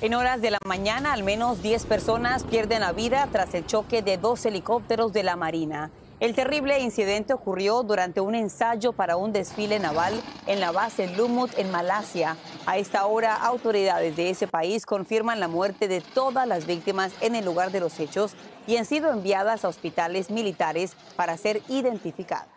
En horas de la mañana, al menos 10 personas pierden la vida tras el choque de 2 helicópteros de la Marina. El terrible incidente ocurrió durante un ensayo para un desfile naval en la base Lumut en Malasia. A esta hora, autoridades de ese país confirman la muerte de todas las víctimas en el lugar de los hechos y han sido enviadas a hospitales militares para ser identificadas.